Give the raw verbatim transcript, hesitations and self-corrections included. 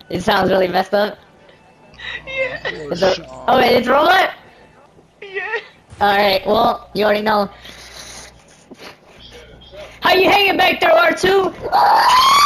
It sounds really messed up. Yeah. It's a, oh wait, it's a robot? Yeah. Alright, well, you already know. How you hanging back there, R two?